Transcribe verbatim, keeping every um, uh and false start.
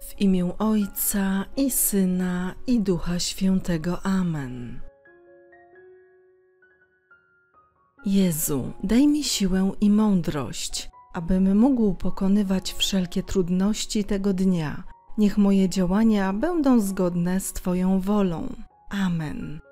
W imię Ojca i Syna, i Ducha Świętego. Amen. Jezu, daj mi siłę i mądrość, abym mógł pokonywać wszelkie trudności tego dnia. Niech moje działania będą zgodne z Twoją wolą. Amen.